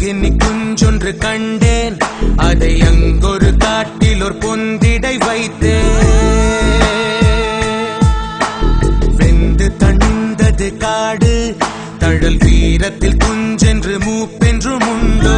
அக்கினி குஞ்சொன்று கண்டேன், அதை அங்கொரு காட்டில் ஒரு பொந்திடை வைத்தேன். வெந்து தணிந்தது காடு, தழல் வீரத்தில் குஞ்சென்று மூப்பென்றும் உண்டோ.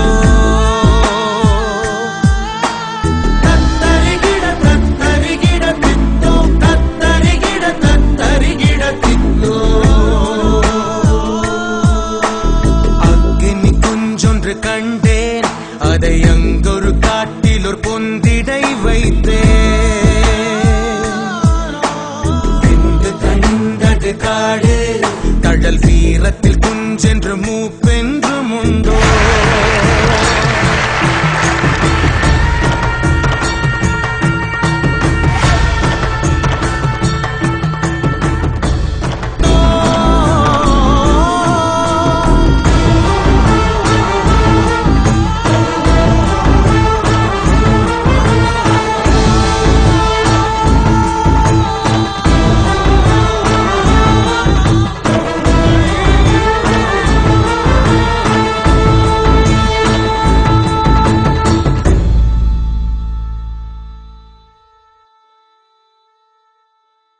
கண்டேன், அதை அங்கொரு காட்டில் ஒரு பொந்திடை வைத்தேன். வெந்து தணிந்தது காடு, தழல் வீரத்தில் குஞ்சென்று மூப்பு